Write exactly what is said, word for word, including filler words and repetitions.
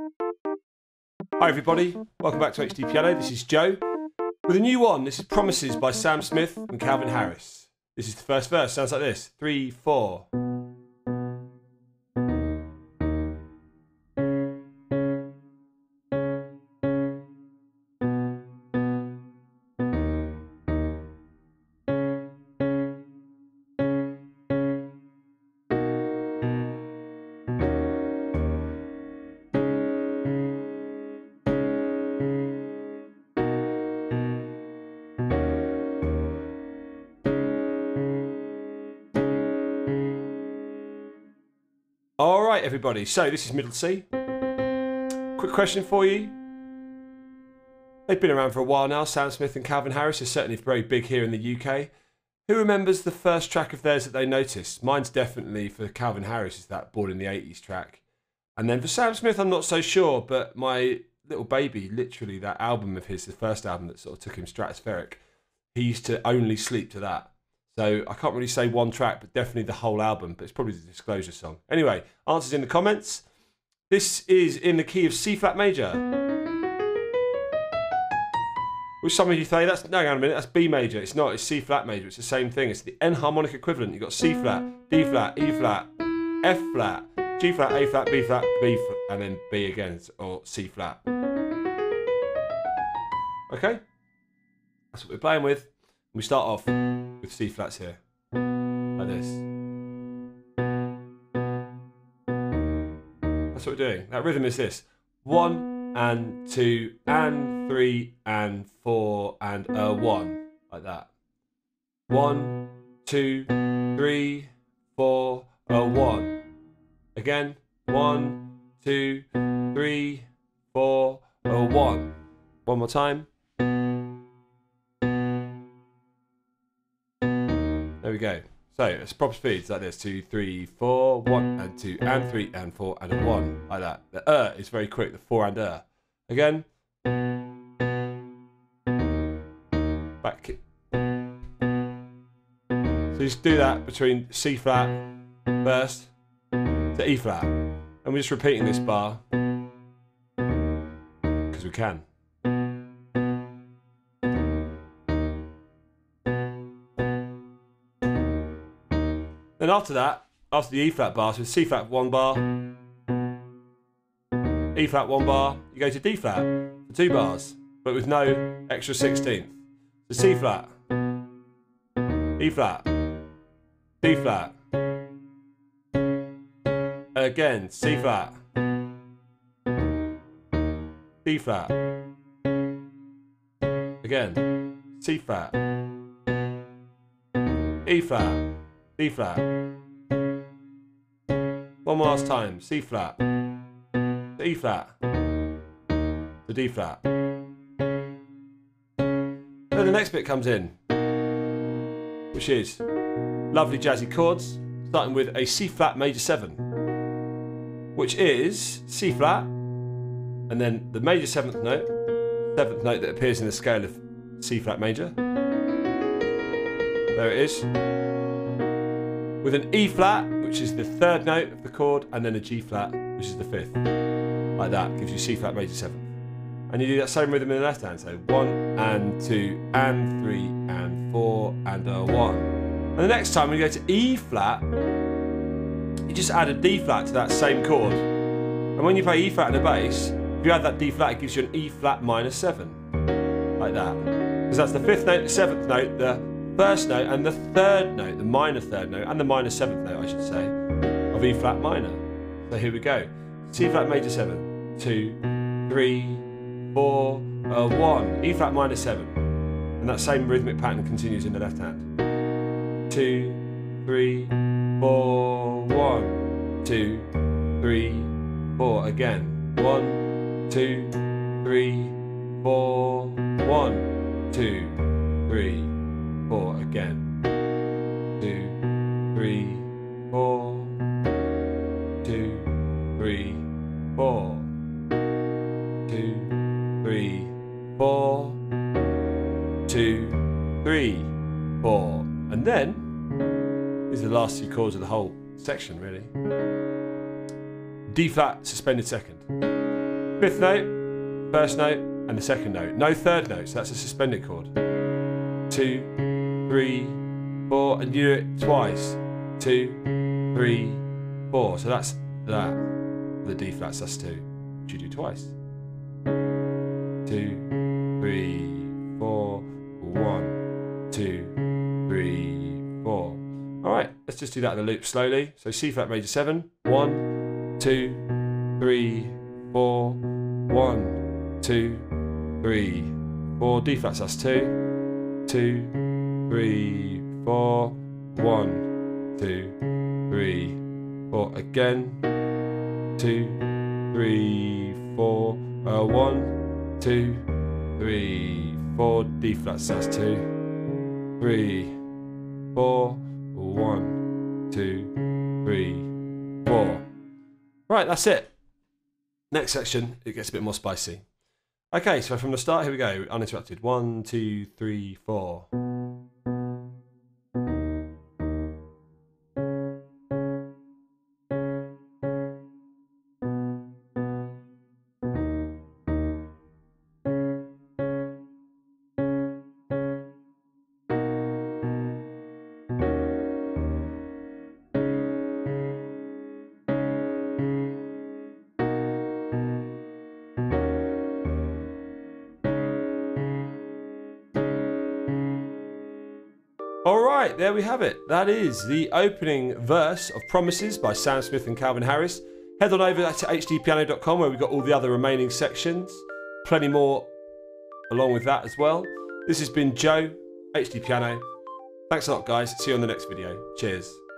Hi everybody, welcome back to H D Piano. This is Joe with a new one. This is Promises by Sam Smith and Calvin Harris. This is the first verse, sounds like this. Three, four. All right, everybody. So this is middle C. Quick question for you. They've been around for a while now. Sam Smith and Calvin Harris is certainly very big here in the U K. Who remembers the first track of theirs that they noticed? Mine's definitely for Calvin Harris is that Born in the eighties track. And then for Sam Smith, I'm not so sure, but My Little Baby, literally that album of his, the first album that sort of took him stratospheric, he used to only sleep to that. So I can't really say one track, but definitely the whole album. But it's probably the Disclosure song. Anyway, answers in the comments. This is in the key of C flat major. Which some of you say, that's, no, hang on a minute, that's B major. It's not, it's C flat major. It's the same thing. It's the enharmonic equivalent. You've got C flat, D flat, E flat, F flat, G flat, A flat, B flat, B flat, and then B again, or C flat. Okay? That's what we're playing with. We start off with C flats here, like this. That's what we're doing. That rhythm is this. One and two and three and four and a one, like that. One, two, three, four, a one. Again, one, two, three, four, a one. One more time. There we go. So it's proper speeds like this: two, three, four, one and two and three and four and a one, like that. The uh is very quick. The four and uh. Again. Back. Kick. So just do that between C flat first to E flat, and we're just repeating this bar because we can. Then after that, after the E flat bar, so C flat one bar, E flat one bar, you go to D flat for two bars, but with no extra sixteenth. So C flat, E flat, D flat, again C flat, D flat, again C flat, E flat, D flat. One last time. C flat. To E flat. To D flat. Then the next bit comes in, which is lovely jazzy chords, starting with a C flat major seven, which is C flat, and then the major seventh note, seventh note that appears in the scale of C flat major. There it is. With an E flat, which is the third note of the chord, and then a G flat, which is the fifth. Like that, gives you C flat major seventh. And you do that same rhythm in the left hand, so one and two and three and four and a one. And the next time when you go to E flat, you just add a D flat to that same chord. And when you play E flat in the bass, if you add that D flat, it gives you an E flat minor seven. Like that. Because that's the fifth note, the seventh note, the first note and the third note, the minor third note, and the minor seventh note, I should say, of E flat minor. So here we go. C flat major seven, two, three, four, a one, E flat minor seven. And that same rhythmic pattern continues in the left hand. Two, three, four, one, two, three, four. Again. One, two, three, four, one, two, three, four. Again. Two, three, four, two, three, four, two, three, four, two, three, four. And then, these are the last two chords of the whole section, really. D flat suspended second. Fifth note, first note, and the second note. No third note, so that's a suspended chord. Two, three, four, and you do it twice. Two, three, four. So that's that. The D flat sus two, which you do twice. Two, three, four, one, two, three, four. All right, let's just do that in a loop slowly. So C flat major seven, one, two, three, four, one, two, three, four. D flat sus two, two, three, four, one, two, three, four. Again, two, three, four, uh, one, two, three, four. D flat sus two, three, four, one, two, three, four. Right, that's it. Next section, it gets a bit more spicy. Okay, so from the start, here we go, uninterrupted. One, two, three, four. Alright, there we have it. That is the opening verse of Promises by Sam Smith and Calvin Harris. Head on over to h d piano dot com where we've got all the other remaining sections. Plenty more along with that as well. This has been Joe, H D Piano. Thanks a lot, guys. See you on the next video. Cheers.